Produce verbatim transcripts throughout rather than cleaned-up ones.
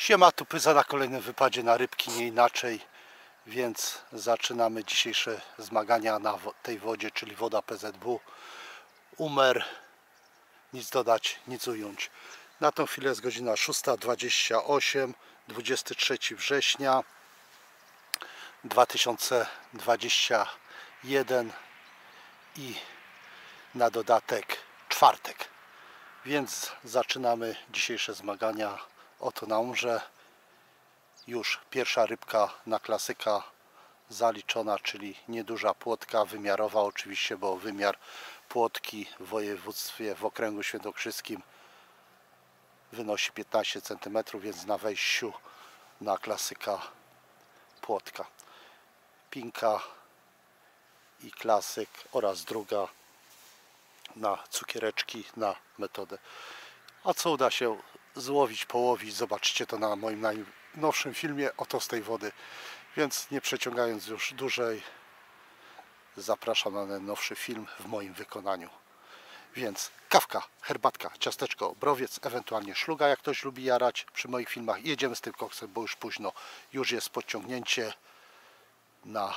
Siema, tu Pyza na kolejnym wypadzie na rybki, nie inaczej. Więc zaczynamy dzisiejsze zmagania na tej wodzie, czyli woda P Z W. Umer, nic dodać, nic ująć. Na tą chwilę jest godzina szósta dwadzieścia osiem, dwudziestego trzeciego września dwa tysiące dwudziestego pierwszego i na dodatek czwartek. Więc zaczynamy dzisiejsze zmagania. Oto na Umrze. Już pierwsza rybka na klasyka zaliczona, czyli nieduża płotka, wymiarowa oczywiście, bo wymiar płotki w województwie, w okręgu świętokrzyskim wynosi piętnaście centymetrów, więc na wejściu na klasyka płotka. Pinka i klasyk oraz druga na cukiereczki, na metodę. A co uda się złowić, połowić, zobaczycie to na moim najnowszym filmie oto z tej wody. Więc nie przeciągając już dłużej, zapraszam na najnowszy film w moim wykonaniu. Więc kawka, herbatka, ciasteczko, browiec, ewentualnie szluga, jak ktoś lubi jarać przy moich filmach. Jedziemy z tym koksem, bo już późno. Już jest podciągnięcie na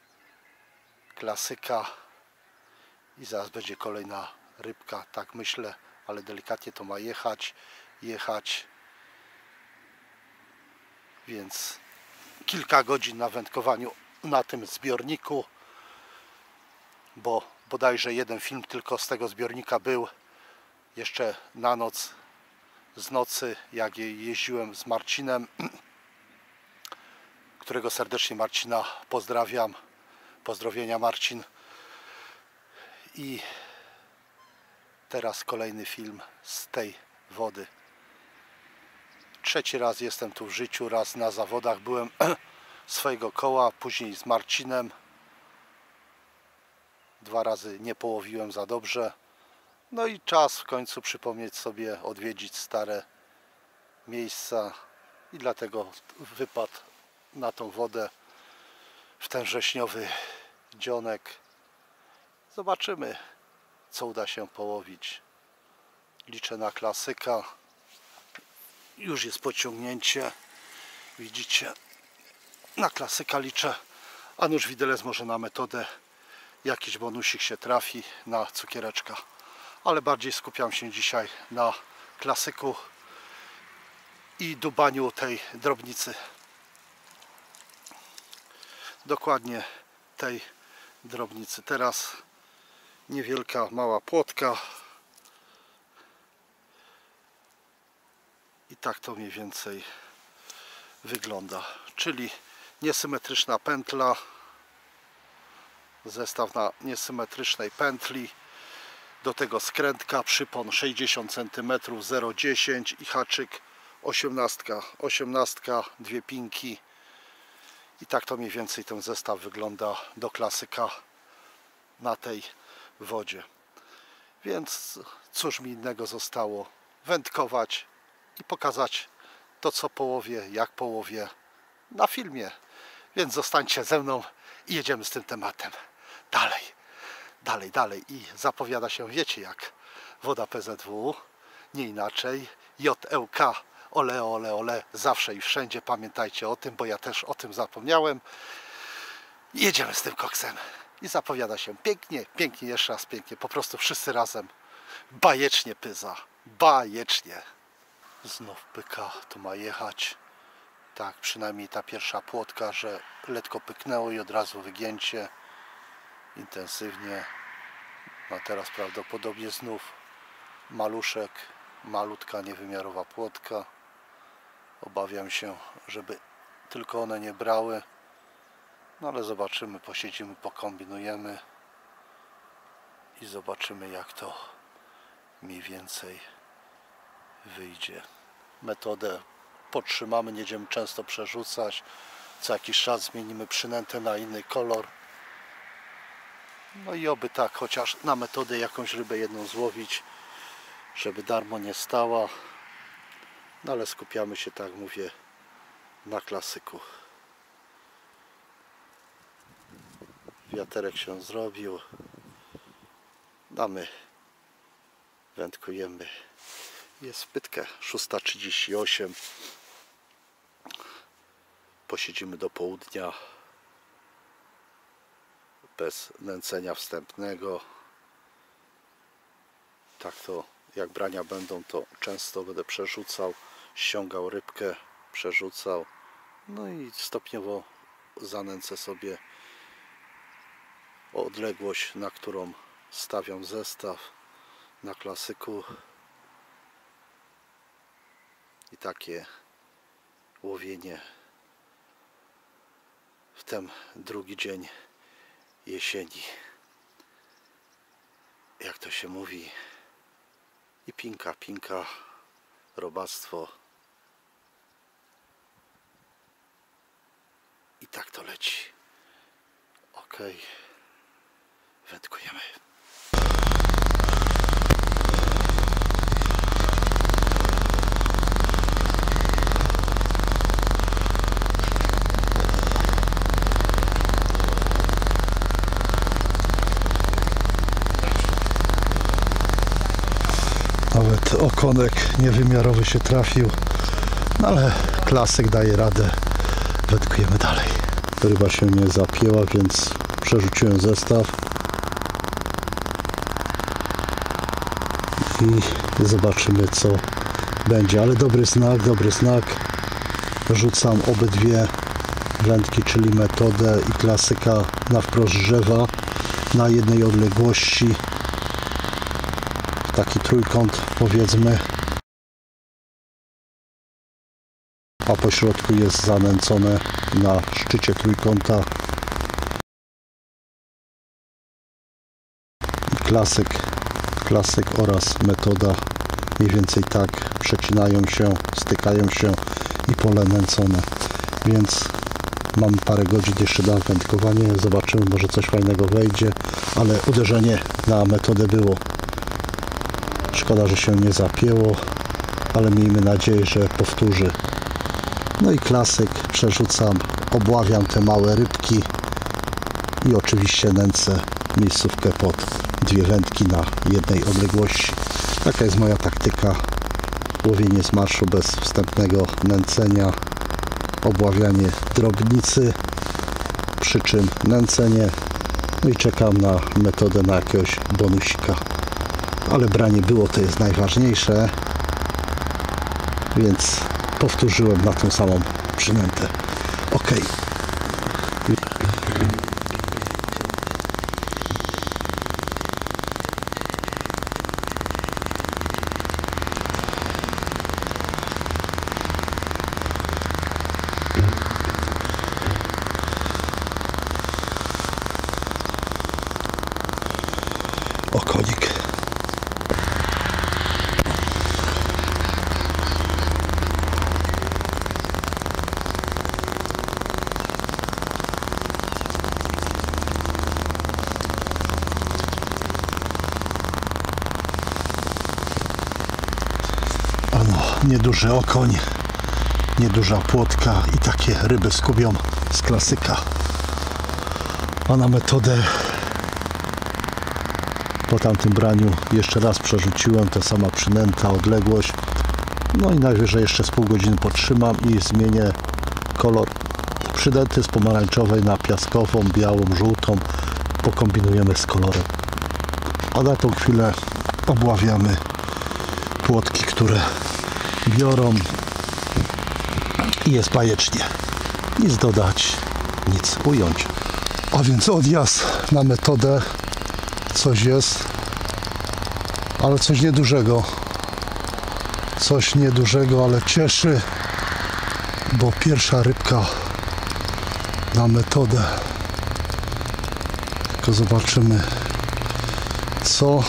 klasyka i zaraz będzie kolejna rybka, tak myślę, ale delikatnie to ma jechać, jechać. Więc kilka godzin na wędkowaniu na tym zbiorniku, bo bodajże jeden film tylko z tego zbiornika był jeszcze na noc, z nocy, jak jeździłem z Marcinem, którego serdecznie Marcina pozdrawiam. Pozdrowienia, Marcin. I teraz kolejny film z tej wody. Trzeci raz jestem tu w życiu, raz na zawodach byłem swojego koła, później z Marcinem. Dwa razy nie połowiłem za dobrze. No i czas w końcu przypomnieć sobie, odwiedzić stare miejsca i dlatego wypadł na tą wodę w ten wrześniowy dzionek. Zobaczymy, co uda się połowić. Liczę na klasyka. Już jest pociągnięcie. Widzicie, na klasyka liczę. A nuż widelec może na metodę. Jakiś bonusik się trafi na cukiereczka. Ale bardziej skupiam się dzisiaj na klasyku i dubaniu tej drobnicy. Dokładnie tej drobnicy. Teraz niewielka, mała płotka. I tak to mniej więcej wygląda. Czyli niesymetryczna pętla. Zestaw na niesymetrycznej pętli. Do tego skrętka, przypon sześćdziesiąt centymetrów, zero przecinek dziesięć i haczyk osiemnastka. osiemnastka, dwie pinki. I tak to mniej więcej ten zestaw wygląda do klasyka na tej wodzie. Więc cóż mi innego zostało, wędkować i pokazać to, co połowię, jak połowię na filmie. Więc zostańcie ze mną i jedziemy z tym tematem dalej, dalej, dalej. I zapowiada się, wiecie jak, woda P Z W, nie inaczej, J E K, ole, ole, ole, zawsze i wszędzie, pamiętajcie o tym, bo ja też o tym zapomniałem. Jedziemy z tym koksem i zapowiada się pięknie, pięknie, jeszcze raz pięknie, po prostu wszyscy razem, bajecznie Pyza, bajecznie. Znów pyka, tu ma jechać. Tak, przynajmniej ta pierwsza płotka, że lekko pyknęło i od razu wygięcie. Intensywnie. A teraz prawdopodobnie znów maluszek, malutka, niewymiarowa płotka. Obawiam się, żeby tylko one nie brały. No ale zobaczymy, posiedzimy, pokombinujemy i zobaczymy, jak to mniej więcej wyjdzie. Metodę podtrzymamy, nie będziemy często przerzucać. Co jakiś czas zmienimy przynętę na inny kolor. No i oby tak, chociaż na metodę jakąś rybę jedną złowić, żeby darmo nie stała. No ale skupiamy się, tak mówię, na klasyku. Wiaterek się zrobił. Damy, wędkujemy. Jest pytka, szósta trzydzieści osiem. posiedzimy do południa bez nęcenia wstępnego. Tak to jak brania będą, to często będę przerzucał, ściągał rybkę, przerzucał, no i stopniowo zanęcę sobie odległość, na którą stawiam zestaw na klasyku. I takie łowienie w ten drugi dzień jesieni, jak to się mówi, i pinka, pinka, robactwo. I tak to leci. Ok, wędkujemy. Nawet okonek niewymiarowy się trafił, no ale klasyk daje radę. Wędkujemy dalej. Ryba się nie zapięła, więc przerzuciłem zestaw i zobaczymy, co będzie. Ale dobry znak, dobry znak. Rzucam obydwie wędki, czyli metodę i klasyka na wprost drzewa na jednej odległości. Taki trójkąt, powiedzmy, a po środku jest zanęcone na szczycie trójkąta. Klasyk, klasyk oraz metoda mniej więcej tak przecinają się, stykają się i pole nęcone, więc mamy parę godzin jeszcze na wędkowanie. Zobaczymy, może coś fajnego wejdzie, ale uderzenie na metodę było. Szkoda, że się nie zapięło, ale miejmy nadzieję, że powtórzy. No i klasyk, przerzucam, obławiam te małe rybki i oczywiście nęcę miejscówkę pod dwie wędki na jednej odległości. Taka jest moja taktyka. Łowienie z marszu bez wstępnego nęcenia, obławianie drobnicy, przy czym nęcenie, no i czekam na metodę, na jakiegoś bonusika. Ale branie było, to jest najważniejsze, więc powtórzyłem na tą samą przynętę. Ok. Okonik. Nieduży okoń, nieduża płotka i takie ryby skubią z klasyka. A na metodę po tamtym braniu jeszcze raz przerzuciłem, ta sama przynęta, odległość. No i najwyżej jeszcze z pół godziny potrzymam i zmienię kolor przynęty z pomarańczowej na piaskową, białą, żółtą. Pokombinujemy z kolorem. A na tą chwilę obławiamy płotki, które biorą i jest bajecznie. Nic dodać, nic ująć. A więc odjazd na metodę. Coś jest, ale coś niedużego. Coś niedużego, ale cieszy, bo pierwsza rybka na metodę. Tylko zobaczymy, co.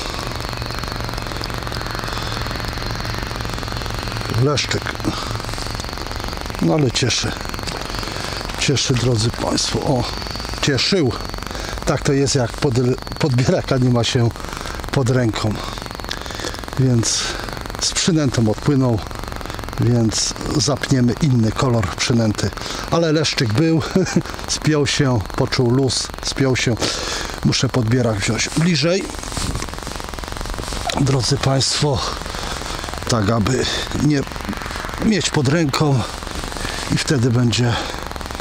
Leszczyk. No ale cieszy. Cieszy, drodzy Państwo. O, cieszył. Tak to jest, jak pod, podbieraka nie ma się pod ręką. Więc z przynętą odpłynął, więc zapniemy inny kolor przynęty. Ale leszczyk był, spiął się, poczuł luz, spiął się. Muszę podbierak wziąć bliżej. Drodzy Państwo, tak aby nie mieć pod ręką i wtedy będzie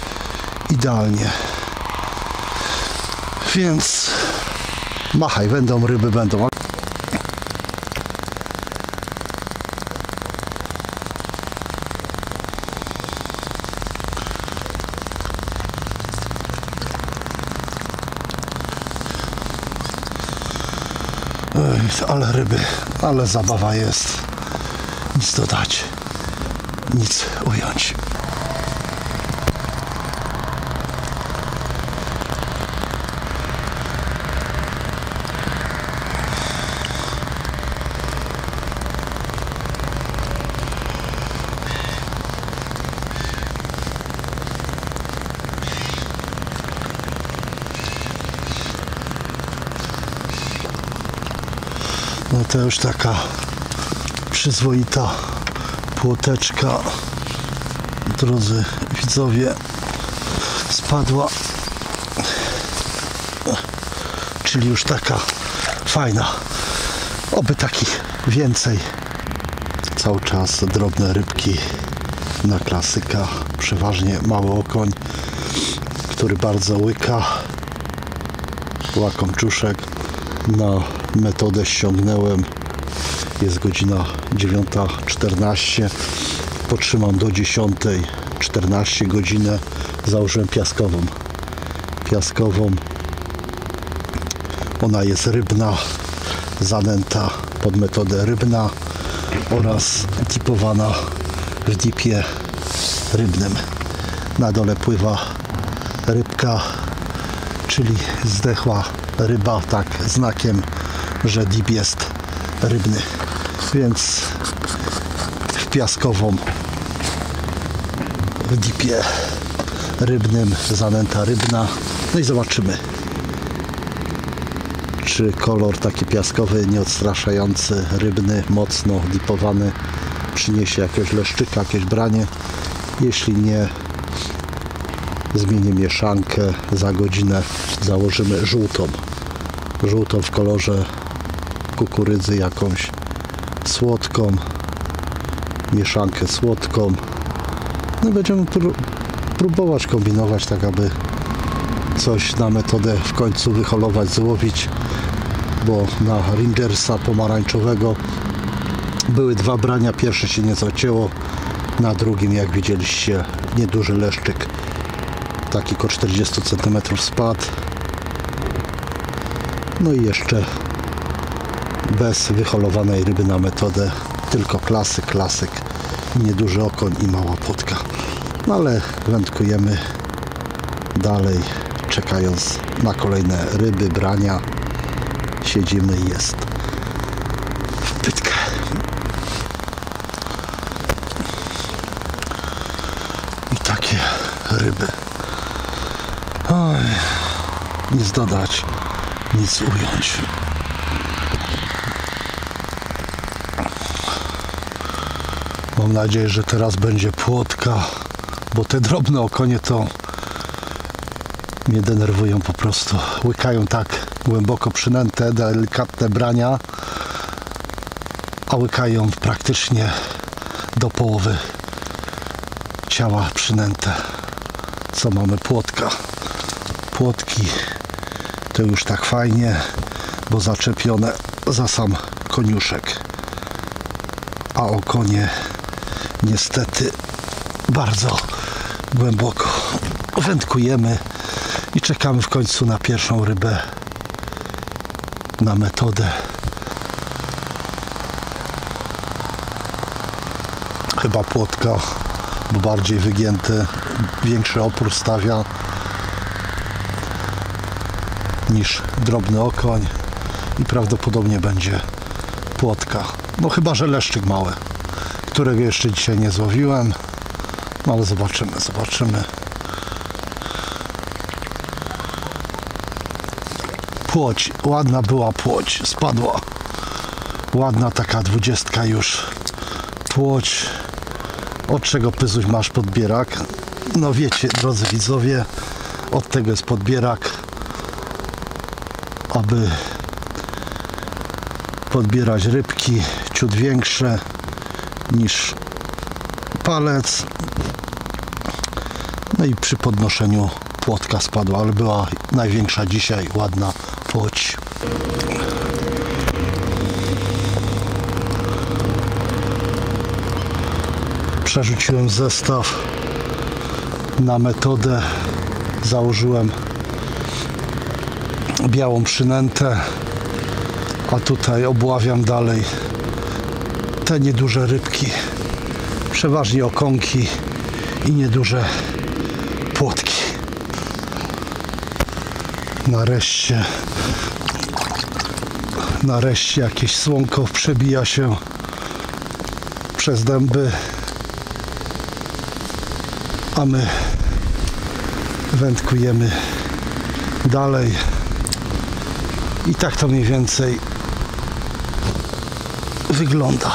idealnie. Więc machaj, będą ryby, będą. Oj, ale ryby, ale zabawa jest. Nic dodać, nic ująć. No to już taka przyzwoita płoteczka, drodzy widzowie, spadła, czyli już taka fajna, oby takich więcej. Cały czas drobne rybki na klasyka, przeważnie mały okoń, który bardzo łyka, łakomczuszek. Na metodę ściągnąłem, jest godzina dziewiąta czternaście, potrzymam do dziesiątej czternaście godzinę, założyłem piaskową piaskową, ona jest rybna, zanęta pod metodę rybna oraz dipowana w dipie rybnym. Na dole pływa rybka, czyli zdechła ryba, tak znakiem, że dip jest rybny, więc w piaskową w dipie rybnym, zanęta rybna. No i zobaczymy, czy kolor taki piaskowy, nieodstraszający, rybny, mocno dipowany przyniesie jakiegoś leszczyka, jakieś branie. Jeśli nie, zmienię mieszankę, za godzinę założymy żółtą żółtą w kolorze kukurydzy, jakąś słodką, mieszankę słodką. No będziemy pró próbować kombinować, tak aby coś na metodę w końcu wyholować, złowić, bo na Rangersa pomarańczowego były dwa brania, pierwsze się nieco cięło, na drugim, jak widzieliście, nieduży leszczyk, taki około czterdzieści centymetrów spadł. No i jeszcze bez wyholowanej ryby na metodę, tylko klasyk, klasyk, nieduży okoń i mała płotka. No ale wędkujemy dalej, czekając na kolejne ryby, brania. Siedzimy i jest wpytka. I takie ryby. Oj, nic dodać, nic ująć. Mam nadzieję, że teraz będzie płotka, bo te drobne okonie to mnie denerwują po prostu. Łykają tak głęboko przynęte, delikatne brania, a łykają praktycznie do połowy ciała przynęte. Co mamy? Płotka. Płotki to już tak fajnie, bo zaczepione za sam koniuszek, a okonie niestety bardzo głęboko. Wędkujemy i czekamy w końcu na pierwszą rybę na metodę. Chyba płotka, bo bardziej wygięty, większy opór stawia niż drobny okoń i prawdopodobnie będzie płotka. No chyba że leszczyk mały, którego jeszcze dzisiaj nie złowiłem, no ale zobaczymy, zobaczymy. Płoć, ładna była płoć, spadła. Ładna taka dwudziestka już. Płoć. Od czego, Pyzuś, masz podbierak? No wiecie, drodzy widzowie, od tego jest podbierak, aby podbierać rybki ciut większe niż palec. No i przy podnoszeniu płotka spadła, ale była największa dzisiaj, ładna płoć. Przerzuciłem zestaw na metodę, założyłem białą przynętę, a tutaj obławiam dalej te nieduże rybki, przeważnie okonki i nieduże płotki. Nareszcie nareszcie jakieś słonko przebija się przez dęby, a my wędkujemy dalej i tak to mniej więcej wygląda.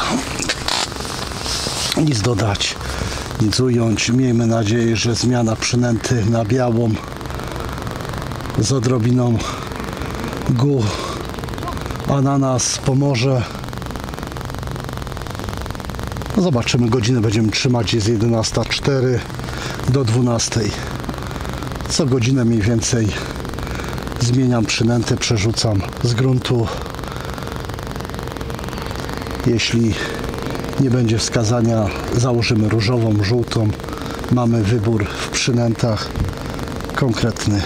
Nic dodać, nic ująć. Miejmy nadzieję, że zmiana przynęty na białą z odrobiną gu ananas pomoże. No zobaczymy, godzinę będziemy trzymać, jest jedenasta cztery do dwunastej. Co godzinę mniej więcej zmieniam przynętę, przerzucam z gruntu. Jeśli nie będzie wskazania, założymy różową, żółtą. Mamy wybór w przynętach konkretny.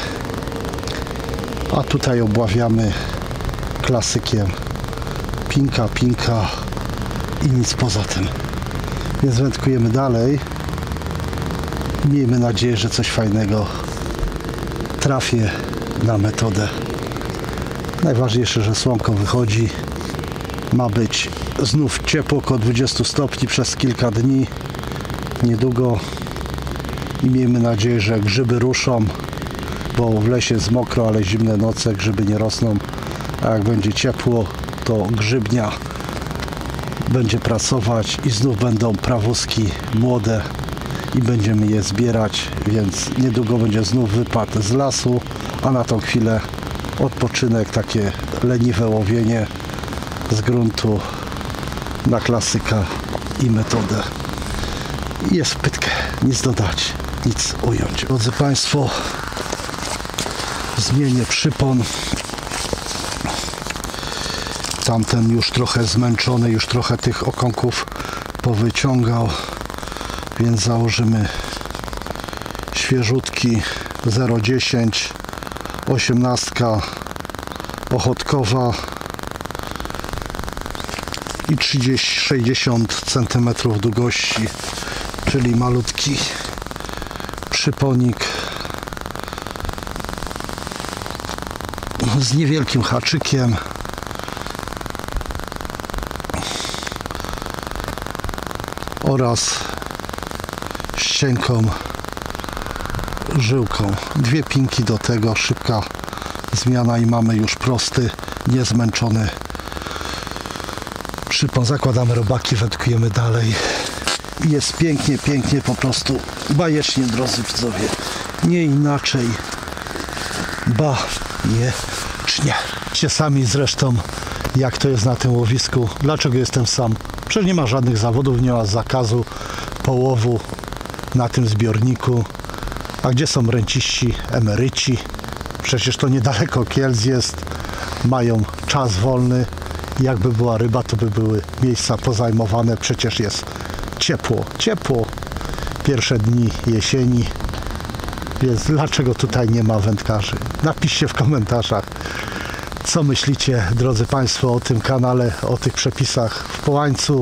A tutaj obławiamy klasykiem. Pinka, pinka i nic poza tym. Więc wędkujemy dalej. Miejmy nadzieję, że coś fajnego trafię na metodę. Najważniejsze, że słonko wychodzi. Ma być znów ciepło, około dwadzieścia stopni przez kilka dni. Niedługo. I miejmy nadzieję, że grzyby ruszą, bo w lesie jest mokro, ale zimne noce, grzyby nie rosną. A jak będzie ciepło, to grzybnia będzie pracować i znów będą prawózki młode i będziemy je zbierać, więc niedługo będzie znów wypad z lasu, a na tą chwilę odpoczynek, takie leniwe łowienie z gruntu na klasyka i metodę. Jest pytkę, nic dodać, nic ująć. Drodzy Państwo, zmienię przypon. Tamten już trochę zmęczony, już trochę tych okonków powyciągał, więc założymy świeżutki zero dziesięć, osiemnastka ochotkowa i trzydzieści sześćdziesiąt centymetrów długości, czyli malutki przyponik z niewielkim haczykiem. Oraz z cienką żyłką. Dwie pinki do tego, szybka zmiana i mamy już prosty, niezmęczony przypon. Zakładamy robaki, wędkujemy dalej. I jest pięknie, pięknie, po prostu bajecznie, drodzy widzowie. Nie inaczej. Bajecznie. Wiecie sami zresztą, jak to jest na tym łowisku. Dlaczego jestem sam? Przecież nie ma żadnych zawodów, nie ma zakazu połowu na tym zbiorniku. A gdzie są renciści, emeryci? Przecież to niedaleko Kielc jest. Mają czas wolny. Jakby była ryba, to by były miejsca pozajmowane. Przecież jest ciepło, ciepło. Pierwsze dni jesieni. Więc dlaczego tutaj nie ma wędkarzy? Napiszcie w komentarzach, co myślicie, drodzy Państwo, o tym kanale, o tych przepisach w Połańcu.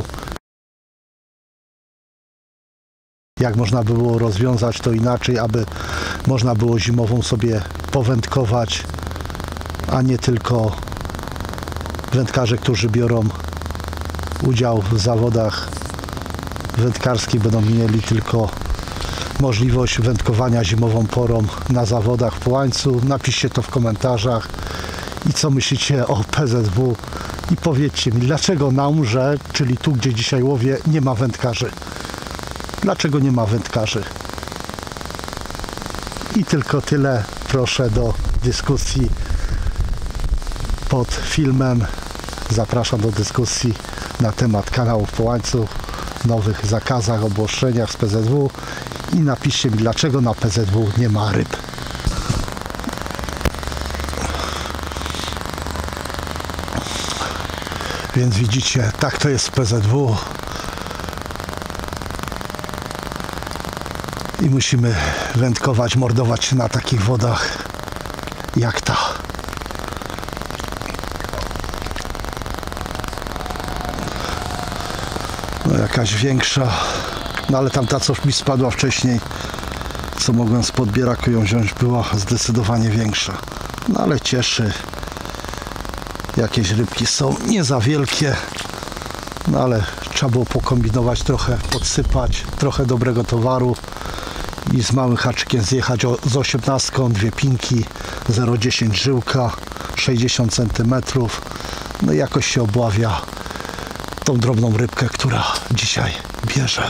Jak można by było rozwiązać to inaczej, aby można było zimową sobie powędkować, a nie tylko wędkarze, którzy biorą udział w zawodach wędkarskich, będą mieli tylko możliwość wędkowania zimową porą na zawodach w Połańcu. Napiszcie to w komentarzach. I co myślicie o P Z W? I powiedzcie mi, dlaczego na Umrze, czyli tu, gdzie dzisiaj łowię, nie ma wędkarzy? Dlaczego nie ma wędkarzy? I tylko tyle. Proszę do dyskusji pod filmem. Zapraszam do dyskusji na temat kanału w Połańcu, nowych zakazach, obostrzeniach z P Z W I napiszcie mi, dlaczego na P Z W nie ma ryb. Więc widzicie, tak to jest w P Z W. I musimy wędkować, mordować się na takich wodach jak ta. No jakaś większa, no ale tamta, co mi spadła wcześniej, co mogłem z podbieraku ją wziąć, była zdecydowanie większa. No ale cieszy. Jakieś rybki są nie za wielkie, no ale trzeba było pokombinować, trochę podsypać, trochę dobrego towaru i z małym haczykiem zjechać o, z osiemnastką, dwie pinki, zero przecinek dziesięć żyłka, sześćdziesiąt centymetrów. No i jakoś się obławia tą drobną rybkę, która dzisiaj bierze.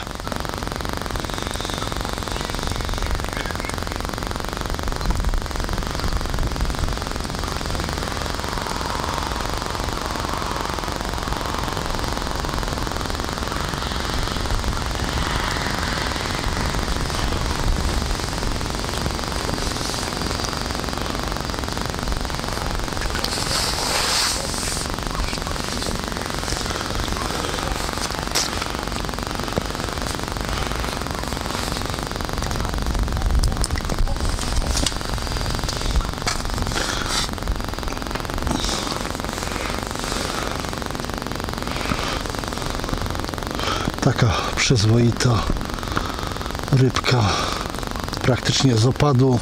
Taka przyzwoita rybka, praktycznie z opadu.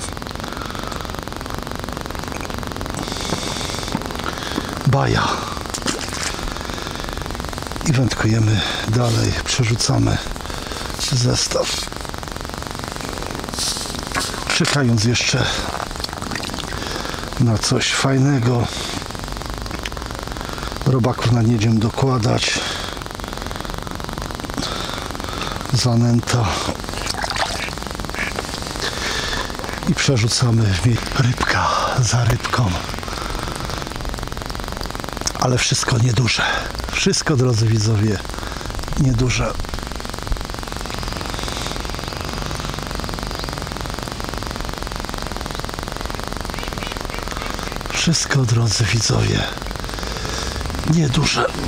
Baja. I wędkujemy dalej, przerzucamy zestaw, czekając jeszcze na coś fajnego. Robaków na nie będziemy dokładać. Zanęta i przerzucamy w niej rybka za rybką, ale wszystko nieduże, wszystko, drodzy widzowie, nieduże. Wszystko, drodzy widzowie, nieduże.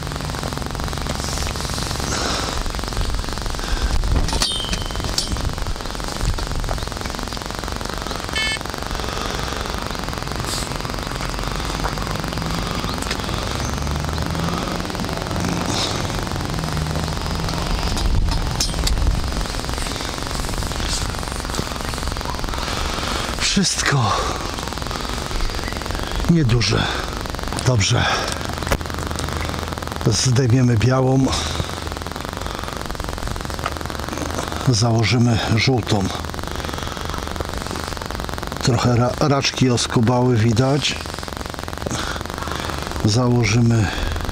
Wszystko nieduże. Dobrze. Zdejmiemy białą. Założymy żółtą. Trochę ra raczki oskubały widać. Założymy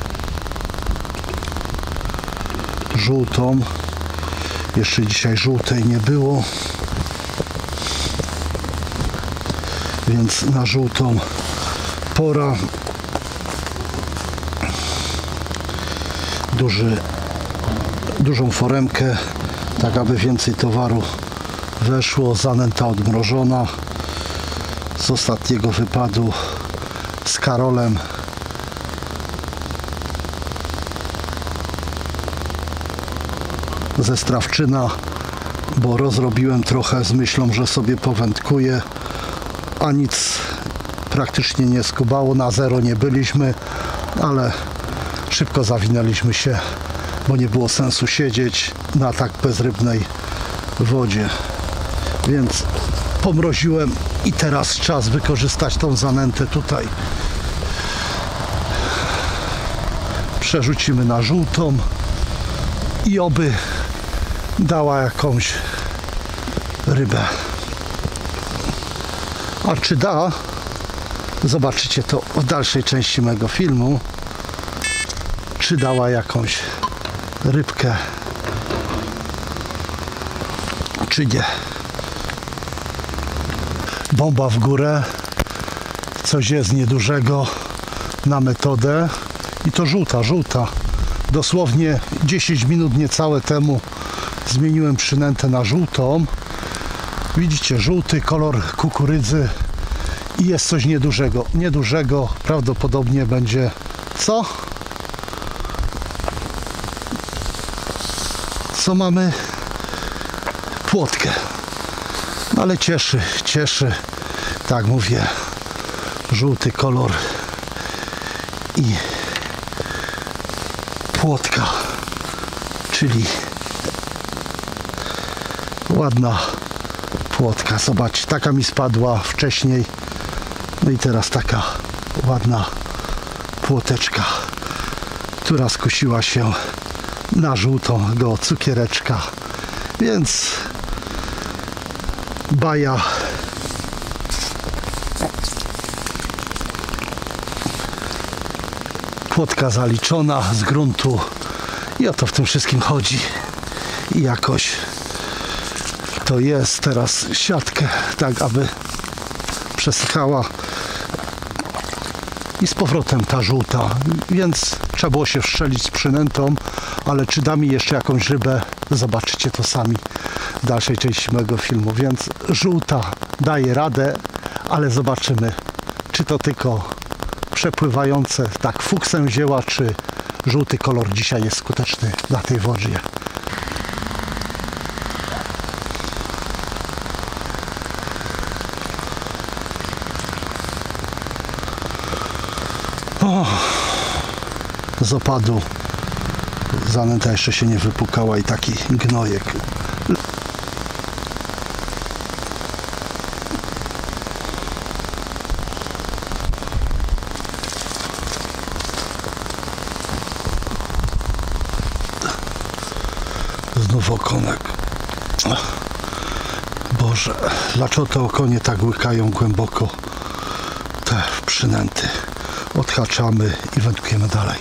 żółtą. Jeszcze dzisiaj żółtej nie było. Więc na żółtą pora. Duży, dużą foremkę, tak aby więcej towaru weszło. Zanęta odmrożona z ostatniego wypadu z Karolem. Ze Strawczyna, bo rozrobiłem trochę z myślą, że sobie powędkuję, a nic praktycznie nie skubało, na zero nie byliśmy, ale szybko zawinęliśmy się, bo nie było sensu siedzieć na tak bezrybnej wodzie, więc pomroziłem i teraz czas wykorzystać tą zanętę tutaj. Przerzucimy na żółtą i oby dała jakąś rybę. A czy da? Zobaczycie to w dalszej części mego filmu. Czy dała jakąś rybkę, czy nie. Bomba w górę. Coś jest niedużego na metodę. I to żółta, żółta. Dosłownie dziesięć minut niecałe temu zmieniłem przynętę na żółtą. Widzicie, żółty kolor kukurydzy i jest coś niedużego. Niedużego prawdopodobnie będzie co? Co mamy? Płotkę. No ale cieszy, cieszy. Tak mówię, żółty kolor i płotka, czyli ładna płotka. Zobacz, taka mi spadła wcześniej. No i teraz taka ładna płoteczka, która skusiła się na żółtego cukiereczka. Więc baja. Płotka zaliczona z gruntu i o to w tym wszystkim chodzi. I jakoś to jest teraz siatkę, tak aby przesychała i z powrotem ta żółta, więc trzeba było się wszczelić z przynętą, ale czy da mi jeszcze jakąś rybę, zobaczycie to sami w dalszej części mojego filmu. Więc żółta daje radę, ale zobaczymy, czy to tylko przepływające tak fuksem wzięła, czy żółty kolor dzisiaj jest skuteczny na tej wodzie. O, z opadu zanęta jeszcze się nie wypukała i taki gnojek. Znów okonek. Boże, dlaczego te okonie tak łykają głęboko te przynęty? Odhaczamy i wędkujemy dalej.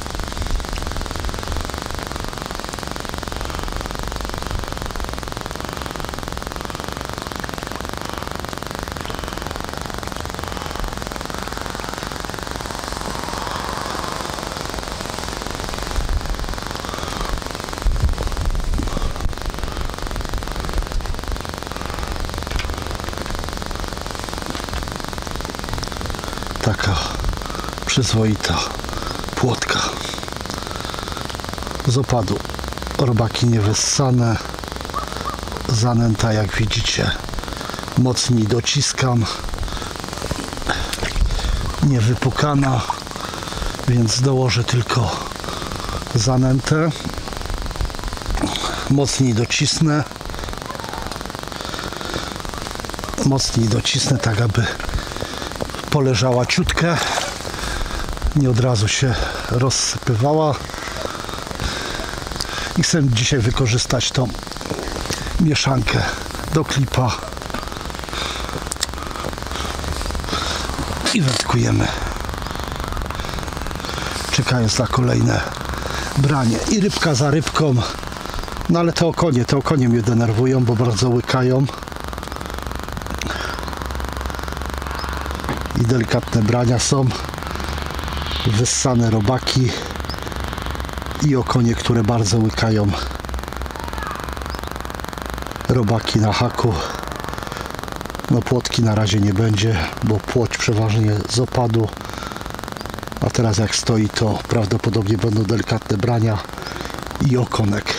Taka przyzwoita płotka z opadu. Robaki niewyssane, zanęta jak widzicie mocniej dociskam, niewypukana, więc dołożę tylko zanętę, mocniej docisnę, mocniej docisnę tak aby poleżała ciutkę, nie od razu się rozsypywała i chcę dzisiaj wykorzystać tą mieszankę do klipa i wędkujemy, czekając na kolejne branie i rybka za rybką. No ale te okonie, te okonie mnie denerwują, bo bardzo łykają i delikatne brania są, wyssane robaki i okonie, które bardzo łykają. Robaki na haku. No płotki na razie nie będzie, bo płoć przeważnie z opadu, a teraz jak stoi, to prawdopodobnie będą delikatne brania i okonek.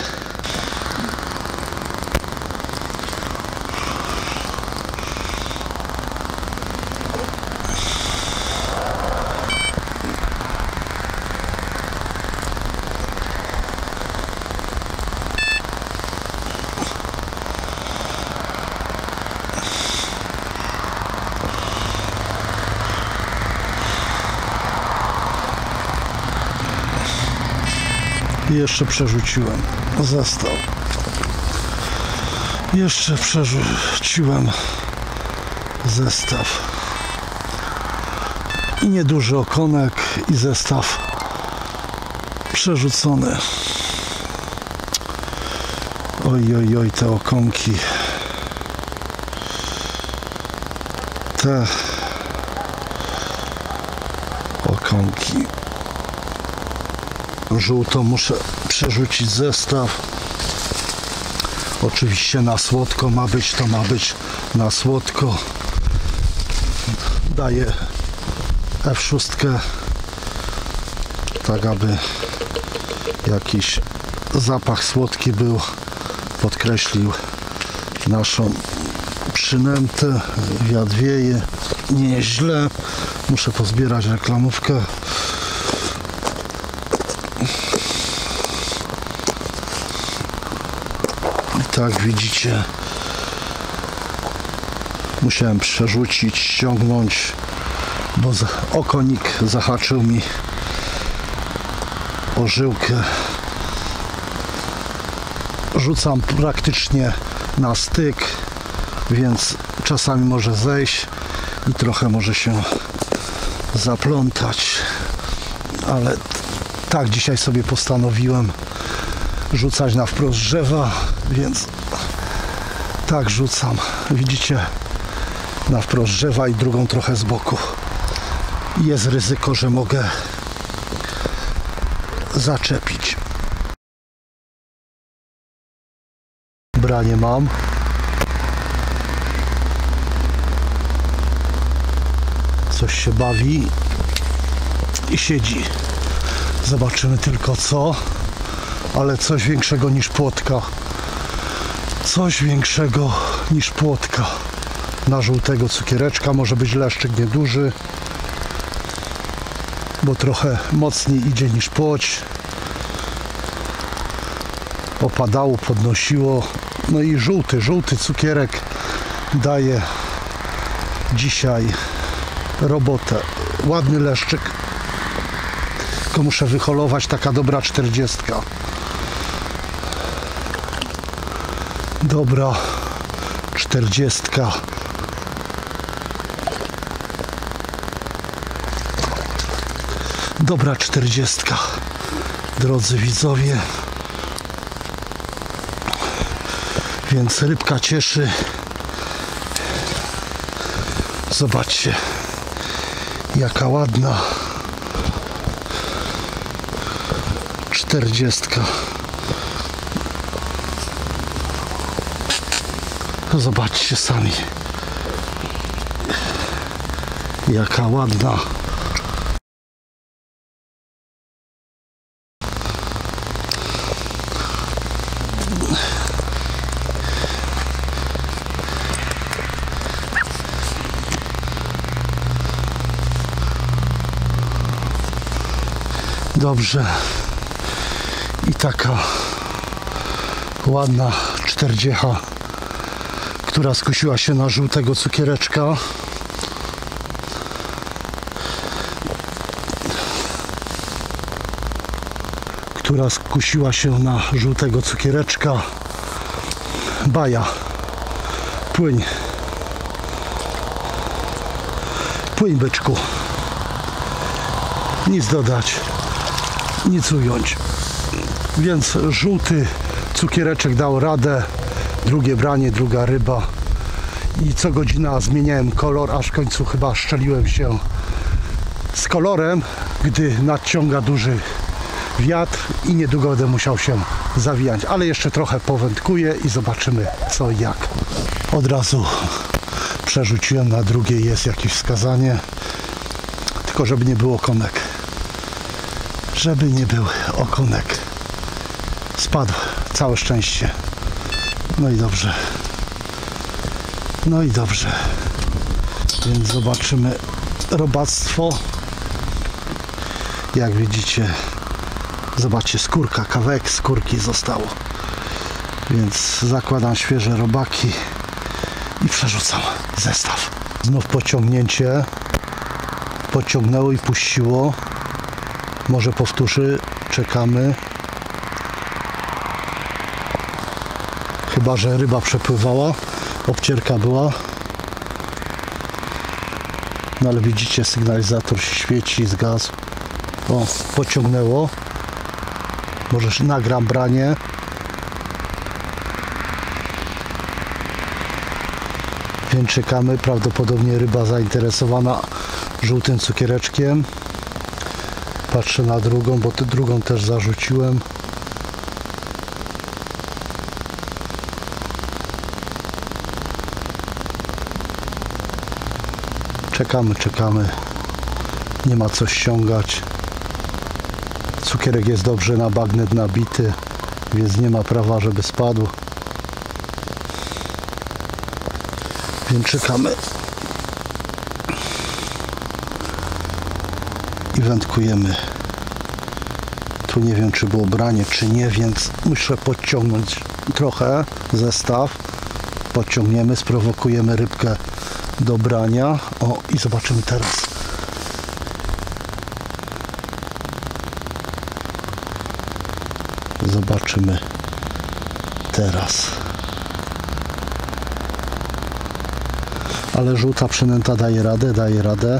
I jeszcze przerzuciłem zestaw. Jeszcze przerzuciłem zestaw. I nieduży okonek i zestaw przerzucony. Oj, oj, oj, te okonki. Te okonki. Żółto muszę przerzucić zestaw. Oczywiście na słodko ma być, to ma być na słodko. Daję F sześć, tak aby jakiś zapach słodki był, podkreślił naszą przynętę. Wiatr wieje nieźle. Muszę pozbierać reklamówkę. I tak widzicie, musiałem przerzucić, ściągnąć, bo okonik zahaczył mi o żyłkę. Rzucam praktycznie na styk, więc czasami może zejść i trochę może się zaplątać, ale tak dzisiaj sobie postanowiłem rzucać na wprost drzewa, więc tak rzucam. Widzicie, na wprost drzewa i drugą trochę z boku. Jest ryzyko, że mogę zaczepić. Branie mam. Coś się bawi i siedzi. Zobaczymy tylko co, ale coś większego niż płotka. Coś większego niż płotka. Na żółtego cukiereczka, może być leszczyk nieduży, bo trochę mocniej idzie niż płoć. Opadało, podnosiło. No i żółty, żółty cukierek daje dzisiaj robotę. Ładny leszczyk. Tylko muszę wyholować, taka dobra czterdziestka. Dobra czterdziestka. Dobra czterdziestka. Drodzy widzowie. Więc rybka cieszy. Zobaczcie, jaka ładna czterdziestka. Zobaczcie sami, jaka ładna. Dobrze. I taka ładna czterdziecha, która skusiła się na żółtego cukiereczka. Która skusiła się na żółtego cukiereczka. Baja. Płyń. Płyń, byczku. Nic dodać. Nic ująć. Więc żółty cukiereczek dał radę. Drugie branie, druga ryba. I co godzina zmieniałem kolor, aż w końcu chyba szczeliłem się z kolorem, gdy nadciąga duży wiatr i niedługo będę musiał się zawijać. Ale jeszcze trochę powędkuję i zobaczymy co i jak. Od razu przerzuciłem na drugie, jest jakieś wskazanie. Tylko żeby nie było okonek. Żeby nie był okonek. Spadł, całe szczęście. No i dobrze. No i dobrze. Więc zobaczymy robactwo. Jak widzicie, zobaczcie, skórka, kawałek skórki zostało. Więc zakładam świeże robaki i przerzucam zestaw. Znów pociągnięcie. Pociągnęło i puściło. Może powtórzy, czekamy. Chyba że ryba przepływała, obcierka była. No ale widzicie, sygnalizator się świeci, zgasł. O, pociągnęło. Może nagram branie. Więc czekamy, prawdopodobnie ryba zainteresowana żółtym cukiereczkiem. Patrzę na drugą, bo tę drugą też zarzuciłem. Czekamy, czekamy. Nie ma co ściągać. Cukierek jest dobrze na bagnet nabity, więc nie ma prawa, żeby spadł. Więc czekamy. I wędkujemy. Tu nie wiem, czy było branie, czy nie, więc muszę podciągnąć trochę zestaw. Podciągniemy, sprowokujemy rybkę do brania. O, i zobaczymy teraz. Zobaczymy teraz. Ale żółta przynęta daje radę, daje radę.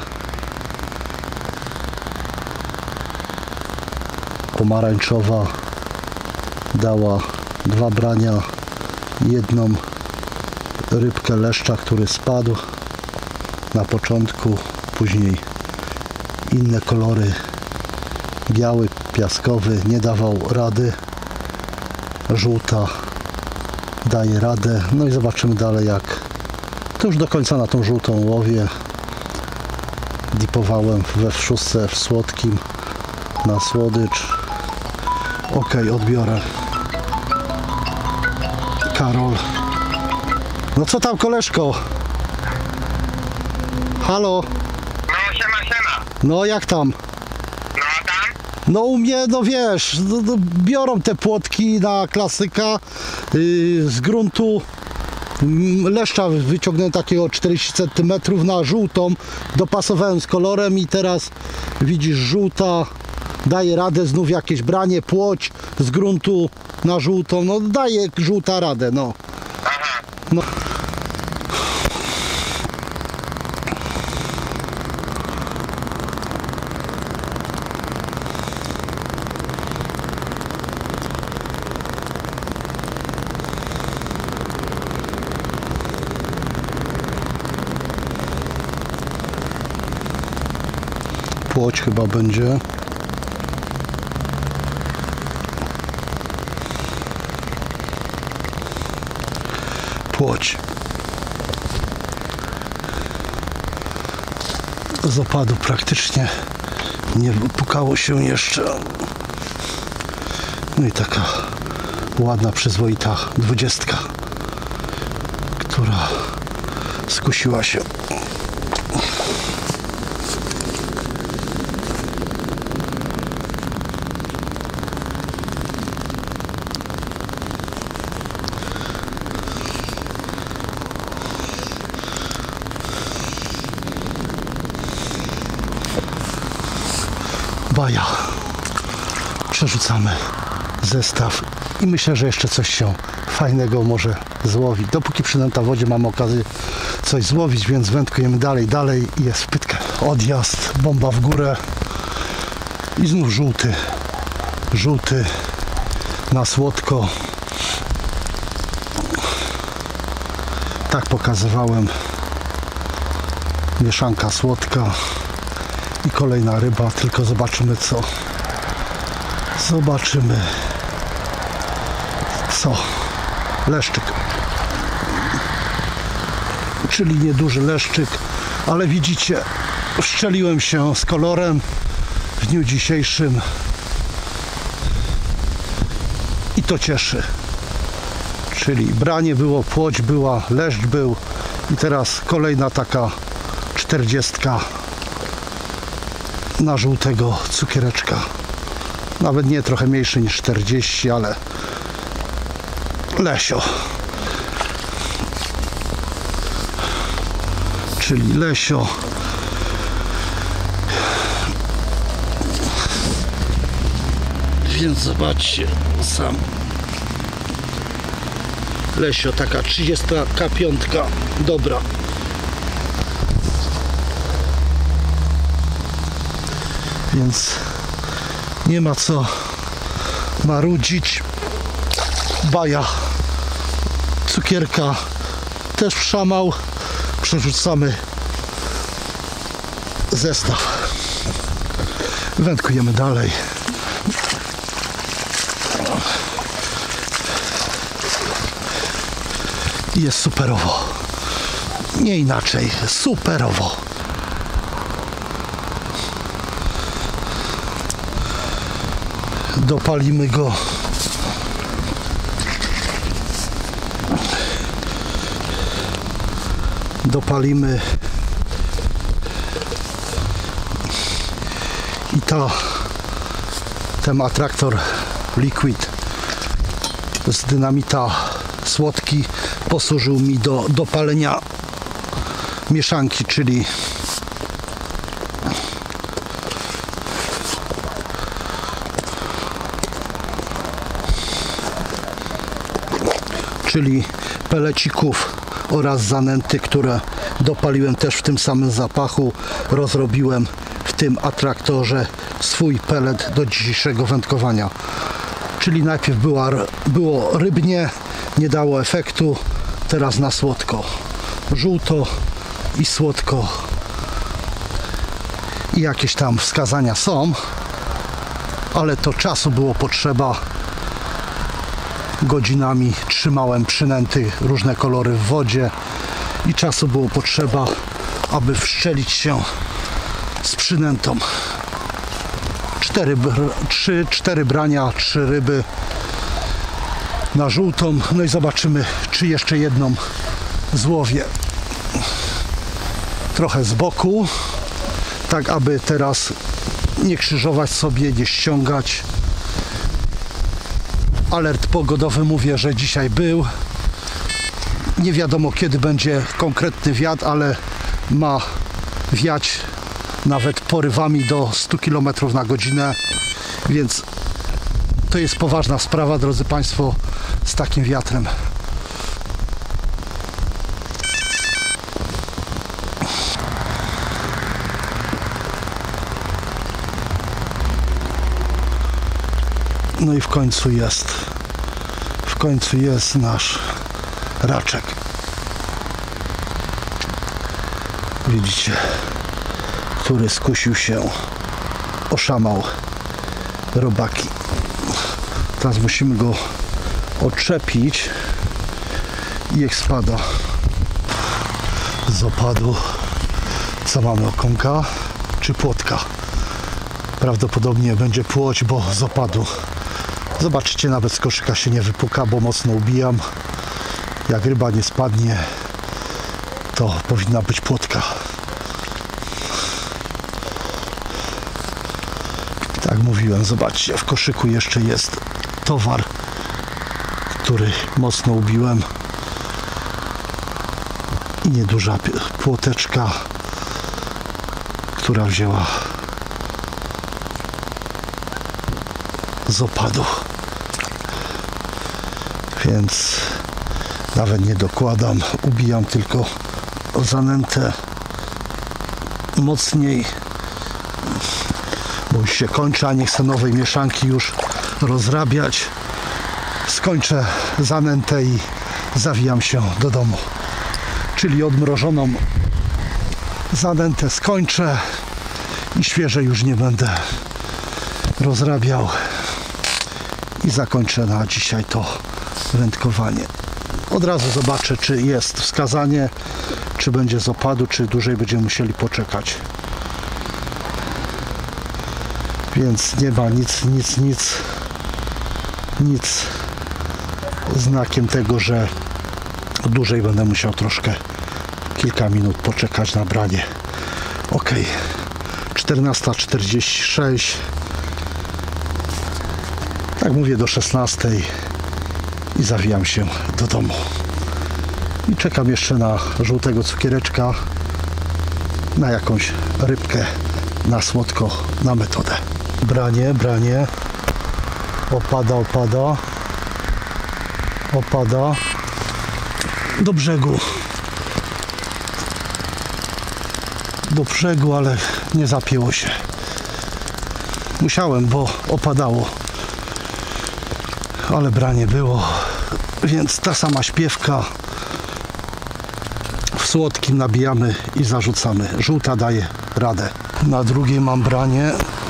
Pomarańczowa dała dwa brania, jedną rybkę leszcza, który spadł na początku, później inne kolory, biały, piaskowy nie dawał rady, żółta daje radę. No i zobaczymy dalej, jak to już do końca na tą żółtą łowię. Dipowałem we szóstce w słodkim na słodycz. Ok, odbiorę. Karol. No co tam, koleżko? Halo? No siema, siema. No jak tam? No a tam? No u mnie, no wiesz, no, no, biorą te płotki na klasyka yy, z gruntu. Leszcza wyciągnąłem takiego czterdzieści centymetrów na żółtą, dopasowałem z kolorem i teraz widzisz, żółta daje radę, znów jakieś branie, płoć z gruntu na żółtą, no daje żółta radę, no. Aha. No. Płoć chyba będzie. Płoć. Z opadu praktycznie nie pukało się jeszcze. No i taka ładna, przyzwoita dwudziestka, która skusiła się. Baja. Przerzucamy zestaw i myślę, że jeszcze coś się fajnego może złowić. Dopóki przynęta w wodzie mamy okazję coś złowić, więc wędkujemy dalej, dalej i jest wpytka. Odjazd, bomba w górę i znów żółty. Żółty na słodko. Tak pokazywałem. Mieszanka słodka. I kolejna ryba, tylko zobaczymy co. Zobaczymy co. Leszczyk. Czyli nieduży leszczyk, ale widzicie, szczeliłem się z kolorem w dniu dzisiejszym i to cieszy. Czyli branie było, płoć była, leszcz był i teraz kolejna taka czterdziestka na żółtego cukiereczka. Nawet nie, trochę mniejszy niż czterdzieści, ale lesio. Czyli lesio. Więc zobaczcie, sam lesio, taka trzydziestka pięć, dobra. Więc nie ma co marudzić. Baja, cukierka też wszamał. Przerzucamy zestaw. Wędkujemy dalej. Jest superowo. Nie inaczej, superowo. Dopalimy go. Dopalimy. I ta ten atraktor Liquid z dynamita słodki posłużył mi do dopalenia mieszanki, czyli czyli pelecików oraz zanęty, które dopaliłem też w tym samym zapachu. Rozrobiłem w tym atraktorze swój pelet do dzisiejszego wędkowania. Czyli najpierw była, było rybnie, nie dało efektu, teraz na słodko. Żółto i słodko. I jakieś tam wskazania są, ale to czasu było potrzeba. Godzinami trzymałem przynęty, różne kolory w wodzie i czasu było potrzeba, aby wszczelić się z przynętą. Cztery, trzy, cztery brania, trzy ryby na żółtą. No i zobaczymy, czy jeszcze jedną złowię. Trochę z boku, tak aby teraz nie krzyżować sobie, nie ściągać. Alert pogodowy, mówię, że dzisiaj był. Nie wiadomo, kiedy będzie konkretny wiatr, ale ma wiać nawet porywami do stu kilometrów na godzinę, więc to jest poważna sprawa, drodzy Państwo, z takim wiatrem. No i w końcu jest, w końcu jest nasz raczek. Widzicie, który skusił się, oszamał robaki. Teraz musimy go odczepić i jak spada z opadu. Co mamy, okonka czy płotka? Prawdopodobnie będzie płoć, bo z opadu. Zobaczycie, nawet z koszyka się nie wypuka, bo mocno ubijam. Jak ryba nie spadnie, to powinna być płotka. Tak mówiłem, zobaczcie, w koszyku jeszcze jest towar, który mocno ubiłem. I nieduża płoteczka, która wzięła z opadu. Więc nawet nie dokładam, ubijam tylko zanętę mocniej, bo już się kończy, a nie chcę nowej mieszanki już rozrabiać. Skończę zanętę i zawijam się do domu. Czyli odmrożoną zanętę skończę i świeże już nie będę rozrabiał i zakończę na dzisiaj to wędkowanie. Od razu zobaczę, czy jest wskazanie, czy będzie z opadu, czy dłużej będziemy musieli poczekać. Więc nie ma nic, nic, nic, nic znakiem tego, że dłużej będę musiał troszkę, kilka minut poczekać na branie. Ok, czternasta czterdzieści sześć. Tak mówię, do szesnastej i zawijam się do domu. I czekam jeszcze na żółtego cukiereczka, na jakąś rybkę, na słodko, na metodę. Branie, branie. Opada, opada. Opada. Do brzegu. Do brzegu, ale nie zapięło się. Musiałem, bo opadało. Ale branie było, więc ta sama śpiewka. W słodkim nabijamy i zarzucamy. Żółta daje radę. Na drugiej mam branie.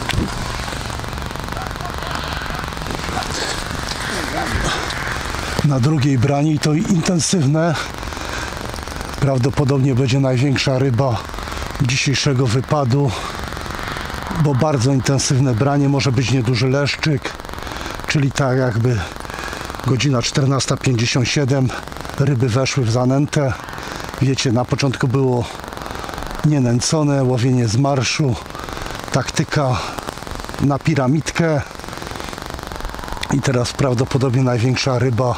Na drugiej brani i to intensywne. Prawdopodobnie będzie największa ryba dzisiejszego wypadu, bo bardzo intensywne branie, może być nieduży leszczyk. czyli tak jakby godzina czternasta pięćdziesiąt siedem, ryby weszły w zanętę. Wiecie, na początku było nienęcone, łowienie z marszu, taktyka na piramidkę i teraz prawdopodobnie największa ryba,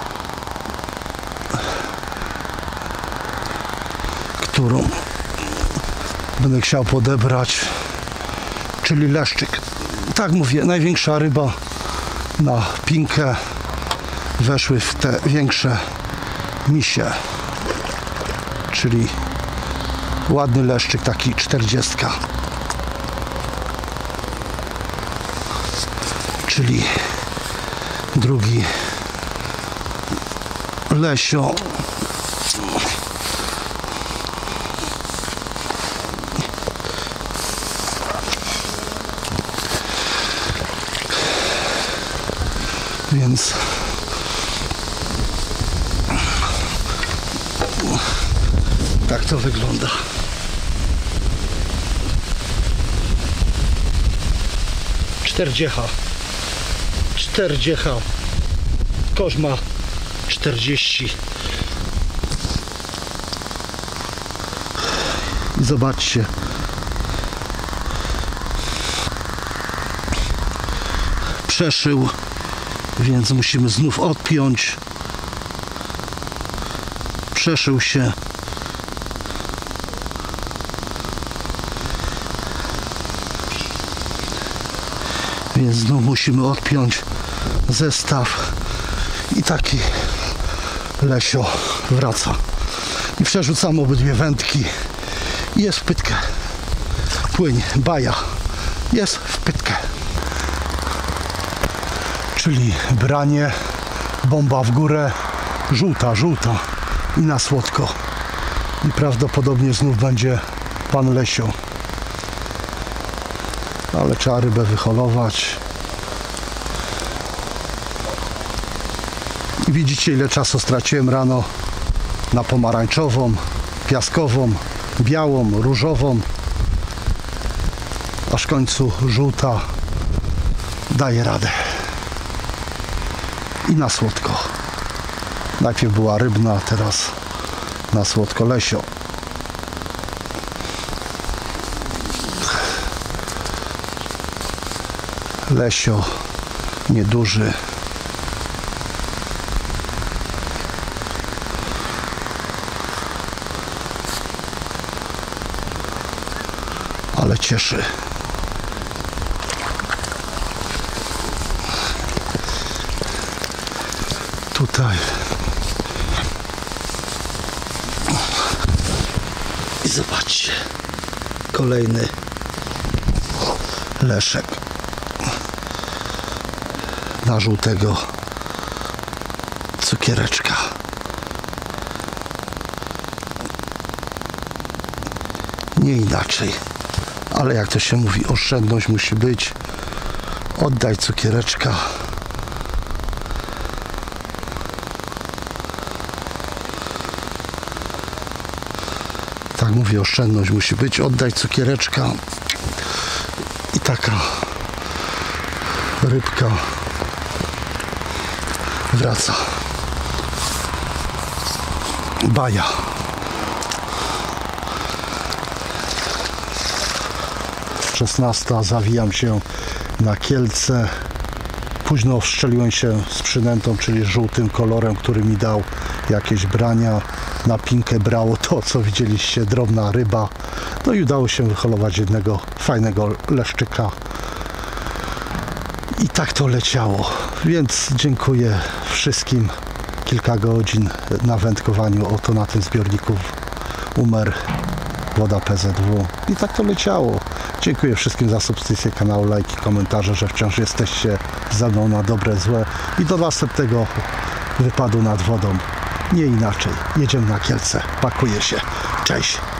którą będę chciał podebrać, czyli leszczyk. Tak mówię, największa ryba na pinkę, weszły w te większe misie, czyli ładny leszczyk, taki czterdziestka, czyli drugi lesio. Więc tak to wygląda. Czterdziecha. Czterdziecha. Kosz ma czterdzieści. I zobaczcie. Przeszył, więc musimy znów odpiąć. Przeszył się. Więc znów musimy odpiąć zestaw i taki lesio wraca. I przerzucamy obydwie wędki i jest w pytkę. Płyń, baja, jest w pytkę. Czyli branie, bomba w górę, żółta, żółta i na słodko. I prawdopodobnie znów będzie pan lesio. Ale trzeba rybę wyholować. I widzicie, ile czasu straciłem rano na pomarańczową, piaskową, białą, różową, aż w końcu żółta daje radę. I na słodko. Najpierw była rybna, teraz na słodko lesio. Lesio nieduży. Ale cieszy. Tutaj. I zobaczcie. Kolejny leszek. Na żółtego cukiereczka. Nie inaczej. Ale jak to się mówi, oszczędność musi być. Oddaj cukiereczka. Tak mówię, oszczędność musi być. Oddaj cukiereczka. I taka rybka wraca. Baja. szesnasta, zawijam się na Kielce. Późno wszczeliłem się z przynętą, czyli żółtym kolorem, który mi dał jakieś brania. Na pinkę brało to, co widzieliście, drobna ryba. No i udało się wyholować jednego fajnego leszczyka. I tak to leciało. Więc dziękuję wszystkim. Kilka godzin na wędkowaniu, oto na tym zbiorniku Umer, woda P Z W. I tak to leciało. Dziękuję wszystkim za subskrypcję kanału, lajki, komentarze, że wciąż jesteście ze mną na dobre, złe. I do następnego wypadu nad wodą. Nie inaczej. Jedziemy na Kielce. Pakuję się. Cześć.